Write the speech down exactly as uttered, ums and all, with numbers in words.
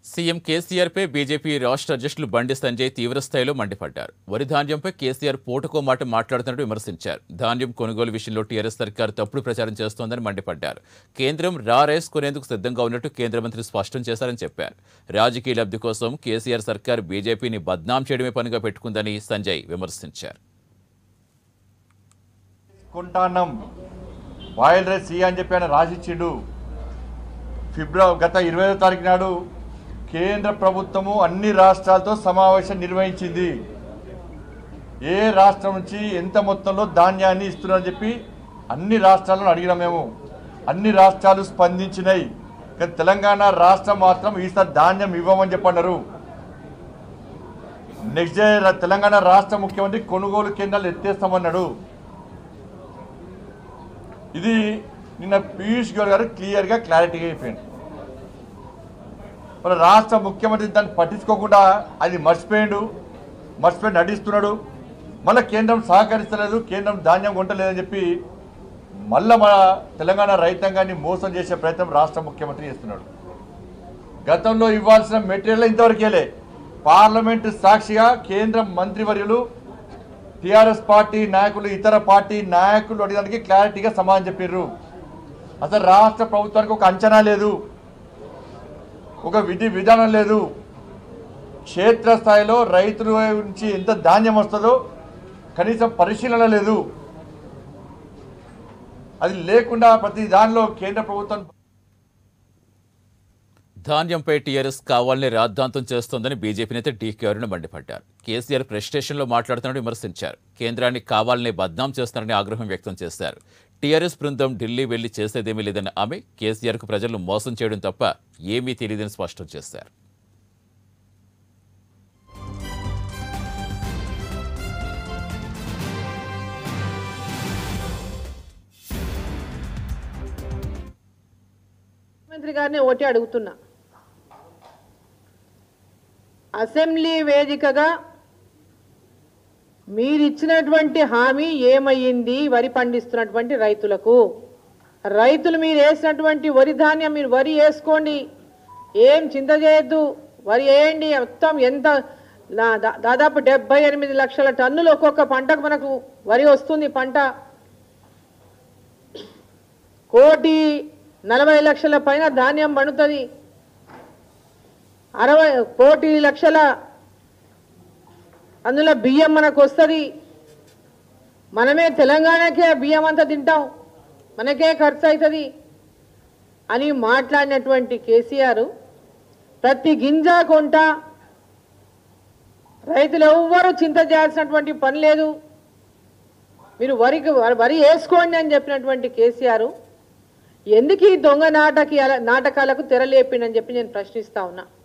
CM KCR పై BJP రాష్ట్ర అధ్యక్షులు బండి సంజయ్ తీవ్రస్థాయిలో మండిపడ్డారు. వరి ధాన్యంపై కేసీఆర్ పూటకో మాట మాట్లాడుతున్నట్టు విమర్శించారు. ధాన్యం కొనుగోలు విషయంలో టీఆర్ఎస్ సర్కార్ తప్పుడు ప్రచారం చేస్తోందని మండిపడ్డారు. కేంద్రం రా రైస్ కొనేందుకు సిద్ధంగా ఉన్నట్టు కేంద్ర మంత్రి స్పష్టం చేశారని చెప్పారు. రాజకీయ లబ్ధి కోసం కేసీఆర్ సర్కార్ బీజేపీని బద్నాం చేయడమే పనిగా పెట్టుకుందని సంజయ్ విమర్శించారు. బాయిల్ రైస్ అని చెప్పి ఆయన రాసిచ్చిండు. ఫిబ్రవరి గత ఇరవై ఐదో తారీఖు నాడు కేంద్ర ప్రభుత్వము అన్ని రాష్ట్రాలతో సమావేశం నిర్వహించింది. ఏ రాష్ట్రం నుంచి ఎంత మొత్తంలో ధాన్యాన్ని ఇస్తున్నారని చెప్పి అన్ని రాష్ట్రాలను అడిగినాం. మేము అన్ని రాష్ట్రాలు స్పందించినాయి. కానీ తెలంగాణ రాష్ట్రం మాత్రం ఈసారి ధాన్యం ఇవ్వమని చెప్పన్నారు. నెక్స్ట్ డే తెలంగాణ రాష్ట్ర ముఖ్యమంత్రి కొనుగోలు కేంద్రాలు ఎత్తేస్తామన్నాడు. ఇది నిన్న పీయూష్ గోయల్ గారు క్లియర్గా క్లారిటీగా అయిపోయింది. మన రాష్ట్ర ముఖ్యమంత్రి దాన్ని పట్టించుకోకుండా అది మర్చిపోయాడు మర్చిపోయి నటిస్తున్నాడు. మళ్ళీ కేంద్రం సహకరిస్తలేదు, కేంద్రం ధాన్యం కొంటలేదని చెప్పి మళ్ళీ మన తెలంగాణ రైతాంగాన్ని మోసం చేసే ప్రయత్నం రాష్ట్ర ముఖ్యమంత్రి చేస్తున్నాడు. గతంలో ఇవ్వాల్సిన మెటీరియల్ ఇంతవరకేలే. పార్లమెంటు సాక్షిగా కేంద్ర మంత్రివర్యులు టీఆర్ఎస్ పార్టీ నాయకులు ఇతర పార్టీ నాయకులు అడిగడానికి క్లారిటీగా సమాధానం చెప్పారు. అసలు రాష్ట్ర ప్రభుత్వానికి ఒక అంచనా లేదు, ఒక విధి విధానం లేదు. క్షేత్రస్థాయిలో రైతుల నుంచి ఎంత ధాన్యం వస్తుందో కనీసం పరిశీలన లేదు. అది లేకుండా ప్రతి దానిలో కేంద్ర ప్రభుత్వం ధాన్యంపై టీఆర్ఎస్ కావాలని రాద్ధాంతం చేస్తోందని బీజేపీ నేత డీకే అరుణ మండిపడ్డారు. కేసీఆర్ ప్రెస్ స్టేషన్లో మాట్లాడుతున్నట్టు విమర్శించారు. కేంద్రాన్ని కావాలనే బద్నాం చేస్తున్నారని ఆగ్రహం వ్యక్తం చేశారు. టీఆర్ఎస్ బృందం ఢిల్లీ వెళ్లి చేసేదేమీ లేదని ఆమె కేసీఆర్కు ప్రజలను మోసం చేయడం తప్ప ఏమీ తెలియదని స్పష్టం చేశారు. ముఖ్యమంత్రి గారిని ఒకటి అడుగుతున్నా, అసెంబ్లీ వేదికగా మీరిచ్చినటువంటి హామీ ఏమయ్యింది? వరి పండిస్తున్నటువంటి రైతులకు, రైతులు మీరు వేసినటువంటి వరి ధాన్యం మీరు వరి వేసుకోండి, ఏం చింత చేయొద్దు, వరి వేయండి. మొత్తం ఎంత దాదాపు డెబ్బై ఎనిమిది లక్షల టన్నులు ఒక్కొక్క పంటకు మనకు వరి వస్తుంది. పంట కోటి నలభై లక్షల పైన ధాన్యం పండుతుంది. అరవై కోటి లక్షల అందులో బియ్యం మనకు వస్తుంది. మనమే తెలంగాణకే బియ్యం అంతా తింటాం, మనకే ఖర్చు అవుతుంది అని మాట్లాడినటువంటి కేసీఆర్ ప్రతి గింజ కొంట రైతులు ఎవ్వరూ చింత చేయాల్సినటువంటి పని లేదు, మీరు వరికి వరి వేసుకోండి అని చెప్పినటువంటి కేసీఆర్ ఎందుకు ఈ దొంగ నాటకి నాటకాలకు తెరలేపిండని చెప్పి నేను ప్రశ్నిస్తా ఉన్నా.